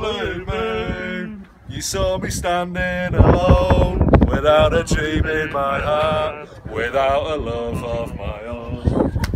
blue moon. You saw me standing alone, without a dream in my heart, without a love of my own.